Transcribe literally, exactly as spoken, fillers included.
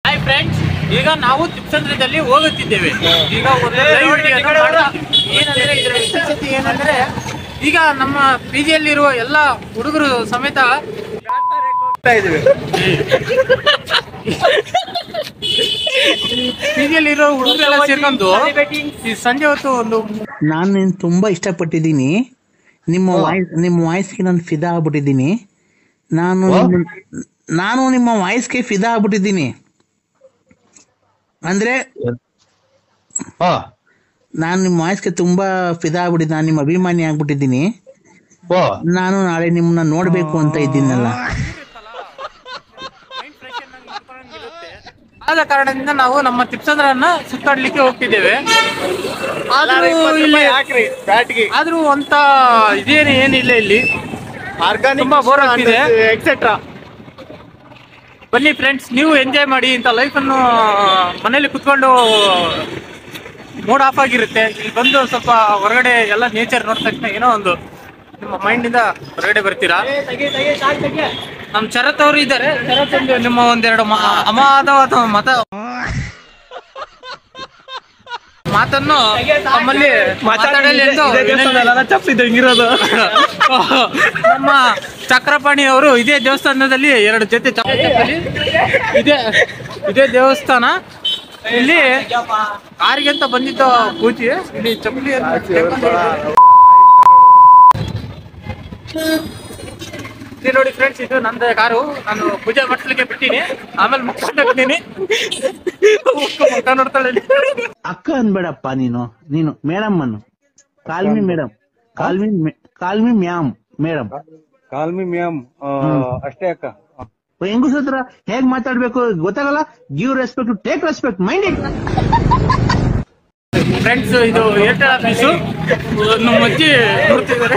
Hi friends, ಈಗ ನಾವು ಚಿತ್ರದುರ್ಗದಲ್ಲಿ ಹೋಗುತ್ತಿದ್ದೇವೆ. ಈಗ ಒಂದು ಲೈವ್ ವಿಡಿಯೋನ ಮಾಡೋಣ. ಏನಂದ್ರೆ ಇದರ ವಿಶೇಷತೆ ಏನಂದ್ರೆ ಈಗ ನಮ್ಮ ಪಿ ಜಿಯಲ್ಲಿರುವ ಎಲ್ಲ ಹುಡುಗರು ಸಮೇತ ಹೋಗ್ತಾ ಇದ್ದೇವೆ. ಪಿ ಜಿಯಲ್ಲಿರೋ ಹುಡುಗರೆಲ್ಲ ಸೇರ್ಕೊಂಡು ಈ ಸಂಜೆ ಹೊತ್ತು ಒಂದು ನಾನು ನಿನ್ ತುಂಬಾ ಇಷ್ಟಪಟ್ಟಿದ್ದೀನಿ. ನಿಮ್ಮ ವಾಯ್ಸ್ ನಿಮ್ಮ ವಾಯ್ಸ್ಗೆ ನಾನು ಫಿದಾ ಆಗ್ಬಿಟ್ಟಿದ್ದೀನಿ. ನಾನು ನಾನು ನಿಮ್ಮ ವಾಯ್ಸ್ಗೆ ಫಿದಾ ಆಗ್ಬಿಟ್ಟಿದ್ದೀನಿ. ಅಂದ್ರೆ ನಾನು ನಿಮ್ಮ ವಾಯ್ಸ್ಗೆ ತುಂಬಾ ಫಿದಾ ಆಗ್ಬಿಟ್ಟಿದ್ದೀನಿ. ನಾನು ನಿಮ್ಮ ಅಭಿಮಾನಿ ಆಗ್ಬಿಟ್ಟಿದ್ದೀನಿ. ನಾನು ನಾಳೆ ನಿಮ್ಮನ್ನ ನೋಡ್ಬೇಕು ಅಂತ ಇದ್ದೀನಲ್ಲ. ಆದ ಕಾರಣದಿಂದ ನಾವು ನಮ್ಮ ತಿಪ್ಸಂದ್ರನ್ನ ಸುತ್ತಾಡ್ಲಿಕ್ಕೆ ಹೋಗ್ತಿದ್ದೇವೆ. ಆದ್ರೂ ಅಂತ ಇದೇನು ಏನಿಲ್ಲ, ಇಲ್ಲಿ ತುಂಬಾ ಬೋರ್ ಆಗ್ತಿದೆ ಎಕ್ಸೆಟ್ರಾ. ಬನ್ನಿ ಫ್ರೆಂಡ್ಸ್, ನೀವು ಎಂಜಾಯ್ ಮಾಡಿ. ಇಂಥ ಲೈಫನ್ನು ಮನೇಲಿ ಕುತ್ಕೊಂಡು ಮೂಡ್ ಆಫ್ ಆಗಿರುತ್ತೆ. ಇಲ್ಲಿ ಬಂದು ಸ್ವಲ್ಪ ಹೊರಗಡೆ ಎಲ್ಲ ನೇಚರ್ ನೋಡಿದ ತಕ್ಷಣ ಏನೋ ಒಂದು ನಿಮ್ಮ ಮೈಂಡ್ ಇಂದ ಹೊರಗಡೆ ಬರ್ತೀರಾ. ನಮ್ ಶರತ್ ಅವರು ಇದ್ದಾರೆ. ಶರತ್ ಒಂದು ನಿಮ್ಮ ಒಂದೆರಡು ಅಮಾದವಾದ ಮತ ಮಾತನ್ನು ನಮ್ಮಲ್ಲಿ ಮಾತಾಡಲಿ ಎಂದು ಚಪ್ಪಿದಂಗಿರೋದು. ನಮ್ಮ ಚಕ್ರಪಾಣಿ ಅವರು ಇದೇ ದೇವಸ್ಥಾನದಲ್ಲಿ ಎರಡು ಜೊತೆ ಚಪ್ಪಲಿ ಇದೇ ಇದೇ ದೇವಸ್ಥಾನ. ಇಲ್ಲಿ ಕಾರಿಗೆ ಅಂತ ಬಂದಿದ್ದ ಪೂಜೆ ಇಲ್ಲಿ ಚಪ್ಪಲಿ ನೋಡಿ ಫ್ರೆಂಡ್ಸ್. ಇದು ನಂದ ಕಾರು. ನಾನು ಪೂಜೆ ಮಾಡಿಸ್ಲಿಕ್ಕೆ ಬಿಟ್ಟಿನಿ, ಆಮೇಲೆ ಮುಗಿಸ್ತೀನಿ. ನೋಡ್ತಾಳೆ ಅಕ್ಕ ಅನ್ಬೇಡಪ್ಪ, ನೀನು ನೀನು ಮೇಡಮ್ ಅನ್ನು. Call me madam, call me call me ma'am madam, call me ma'am ಅಷ್ಟೇ ಅಕ್ಕ. ಹೆಂಗಸ ಹತ್ರ ಹೇಗ್ ಮಾತಾಡ್ಬೇಕು ಗೊತ್ತಾಗಲ್ಲ. Give respect, take respect, mind it. Friends, ಇದು ಏರ್ಟೆಲ್ ಆಫೀಸು. ನಮ್ಮ ಅಜ್ಜಿ ನೋಡ್ತಿದ್ದಾರೆ.